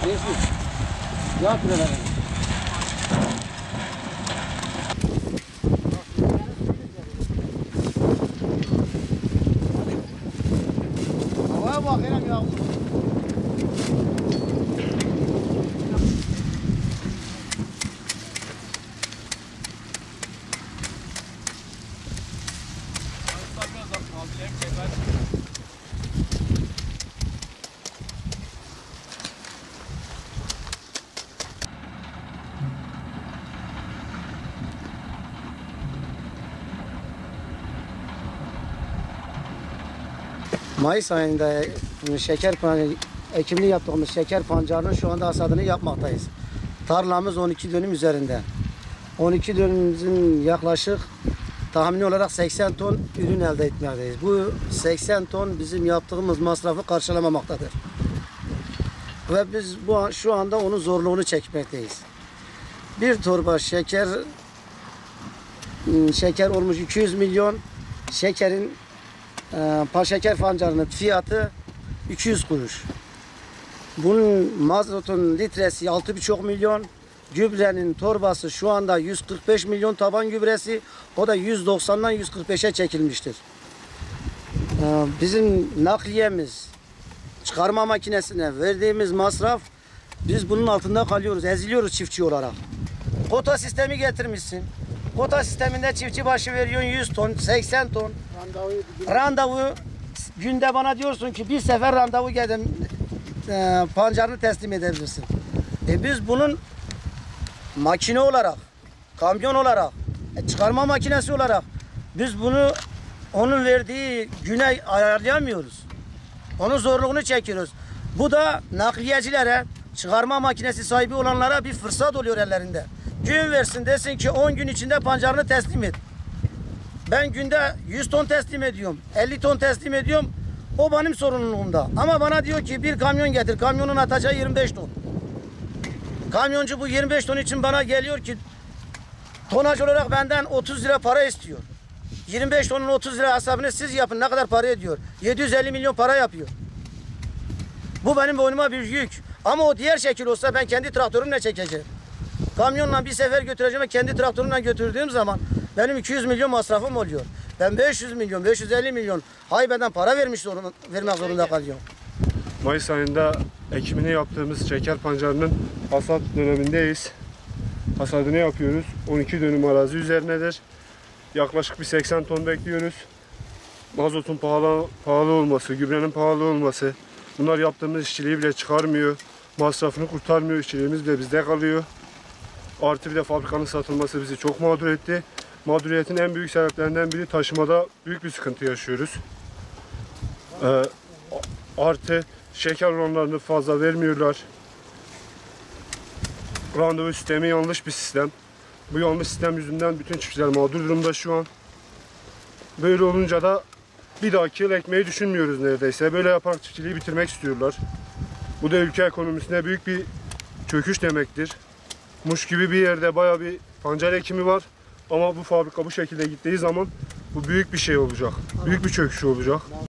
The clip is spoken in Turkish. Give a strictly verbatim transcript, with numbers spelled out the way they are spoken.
Yeşil. Yağ küreleri. Havaya bak Kerem ya. Mayıs ayında şeker pancarı ekimini yaptığımız şeker pancarının şu anda hasadını yapmaktayız. Tarlamız on iki dönüm üzerinde. on iki dönümümüzün yaklaşık tahmini olarak seksen ton ürün elde etmekteyiz. Bu seksen ton bizim yaptığımız masrafı karşılamamaktadır. Ve biz bu şu anda onun zorluğunu çekmekteyiz. Bir torba şeker şeker olmuş iki yüz milyon, şekerin e, şeker pancarının fiyatı iki yüz kuruş. Bunun mazotun litresi altı buçuk milyon. Gübrenin torbası şu anda yüz kırk beş milyon taban gübresi. O da yüz doksandan yüz kırk beşe çekilmiştir. Ee, bizim nakliyemiz, çıkarma makinesine verdiğimiz masraf, biz bunun altında kalıyoruz, eziliyoruz çiftçi olarak. Kota sistemi getirmişsin. Kota sisteminde çiftçi başı veriyorsun yüz ton, seksen ton. Randevu, randevu günde bana diyorsun ki bir sefer randevu geldim, e, pancarını teslim edebilirsin. E biz bunun makine olarak, kamyon olarak, çıkarma makinesi olarak biz bunu onun verdiği güne ayarlayamıyoruz. Onun zorluğunu çekiyoruz. Bu da nakliyecilere, çıkarma makinesi sahibi olanlara bir fırsat oluyor ellerinde. Gün versin, desin ki on gün içinde pancarını teslim et. Ben günde yüz ton teslim ediyorum, elli ton teslim ediyorum. O benim sorumluluğumda. Ama bana diyor ki bir kamyon getir, kamyonun atacağı yirmi beş ton. Kamyoncu bu yirmi beş ton için bana geliyor ki tonaj olarak benden otuz lira para istiyor. yirmi beş tonun otuz lira hesabını siz yapın, ne kadar para ediyor? yedi yüz elli milyon para yapıyor. Bu benim boynuma bir yük. Ama o diğer şekil olsa ben kendi traktörümle çekeceğim. Kamyonla bir sefer götüreceğim ve kendi traktörümle götürdüğüm zaman benim iki yüz milyon masrafım oluyor. Ben beş yüz milyon, beş yüz elli milyon haybeden para vermiş zorunda, vermek zorunda kalıyorum. Mayıs ayında ekimini yaptığımız şeker pancarının hasat dönemindeyiz. Hasadını yapıyoruz. on iki dönüm arazi üzerinedir. Yaklaşık bir seksen ton bekliyoruz. Mazotun pahalı, pahalı olması, gübrenin pahalı olması, bunlar yaptığımız işçiliği bile çıkarmıyor. Masrafını kurtarmıyor, işçiliğimiz bile bizde kalıyor. Artı bir de fabrikanın satılması bizi çok mağdur etti. Mağduriyetin en büyük sebeplerinden biri taşımada büyük bir sıkıntı yaşıyoruz. Ee, artı şeker oranlarını fazla vermiyorlar. Randevu sistemi yanlış bir sistem. Bu yanlış sistem yüzünden bütün çiftçiler mağdur durumda şu an. Böyle olunca da bir dahaki yıl ekmeği düşünmüyoruz neredeyse. Böyle yaparak çiftçiliği bitirmek istiyorlar. Bu da ülke ekonomisine büyük bir çöküş demektir. Muş gibi bir yerde bayağı bir pancar ekimi var. Ama bu fabrika bu şekilde gittiği zaman bu büyük bir şey olacak. Büyük bir çöküş olacak.